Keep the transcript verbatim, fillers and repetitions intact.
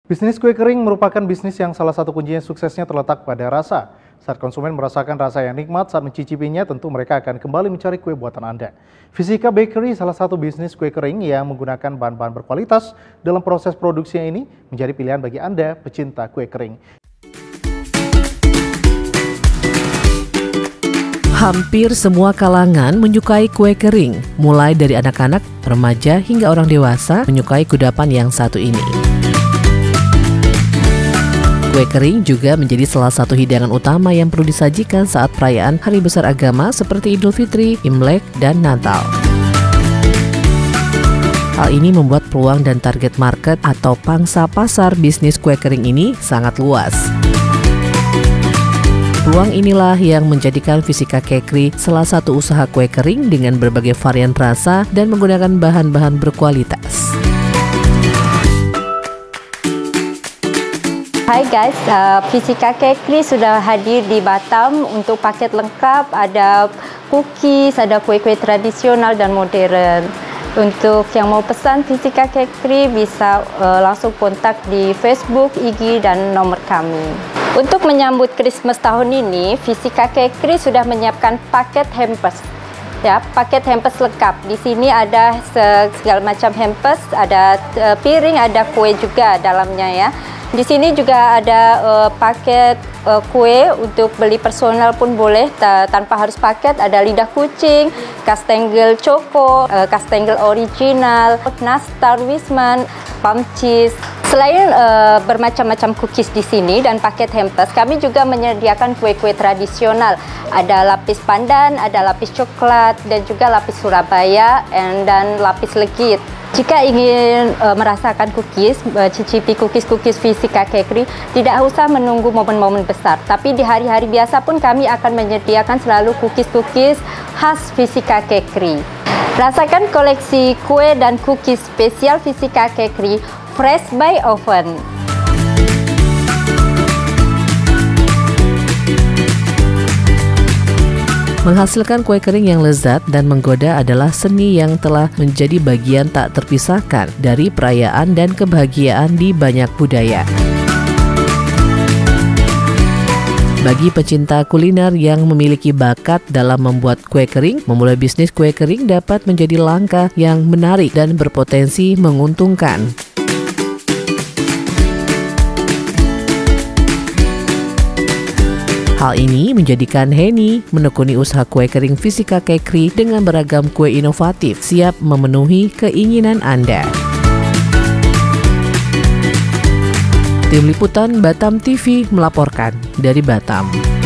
Bisnis kue kering merupakan bisnis yang salah satu kuncinya suksesnya terletak pada rasa. Saat konsumen merasakan rasa yang nikmat saat mencicipinya, tentu mereka akan kembali mencari kue buatan Anda. Fisika Bakery salah satu bisnis kue kering yang menggunakan bahan-bahan berkualitas dalam proses produksinya ini menjadi pilihan bagi Anda pecinta kue kering. Hampir semua kalangan menyukai kue kering, mulai dari anak-anak, remaja, hingga orang dewasa menyukai kudapan yang satu ini. Kue kering juga menjadi salah satu hidangan utama yang perlu disajikan saat perayaan hari besar agama seperti Idul Fitri, Imlek, dan Natal. Hal ini membuat peluang dan target market atau pangsa pasar bisnis kue kering ini sangat luas. Peluang inilah yang menjadikan Fisika Bakery salah satu usaha kue kering dengan berbagai varian rasa dan menggunakan bahan-bahan berkualitas. Hai guys, uh, Fisika Bakery sudah hadir di Batam untuk paket lengkap, ada cookies, ada kue-kue tradisional dan modern. Untuk yang mau pesan Fisika Bakery bisa uh, langsung kontak di Facebook, I G, dan nomor kami. Untuk menyambut Christmas tahun ini, Fisika Bakery sudah menyiapkan paket hampers. Ya, paket hampers lengkap. Di sini ada segala macam hampers, ada uh, piring, ada kue juga dalamnya ya. Di sini juga ada uh, paket uh, kue untuk beli personal pun boleh tanpa harus paket. Ada lidah kucing, kastengel choco, uh, kastengel original, nastar wisman, palm cheese. Selain uh, bermacam-macam cookies di sini dan paket hampers, kami juga menyediakan kue-kue tradisional. Ada lapis pandan, ada lapis coklat, dan juga lapis Surabaya dan lapis legit. Jika ingin uh, merasakan cookies, uh, cicipi cookies-cookies Fisika Bakery, tidak usah menunggu momen-momen besar. Tapi di hari-hari biasa pun kami akan menyediakan selalu cookies-cookies khas Fisika Bakery. Rasakan koleksi kue dan cookies spesial Fisika Bakery, fresh by oven. Menghasilkan kue kering yang lezat dan menggoda adalah seni yang telah menjadi bagian tak terpisahkan dari perayaan dan kebahagiaan di banyak budaya. Bagi pecinta kuliner yang memiliki bakat dalam membuat kue kering, memulai bisnis kue kering dapat menjadi langkah yang menarik dan berpotensi menguntungkan. Hal ini menjadikan Henny menekuni usaha kue kering Fisika Bakery dengan beragam kue inovatif, siap memenuhi keinginan Anda. Tim Liputan Batam T V melaporkan dari Batam.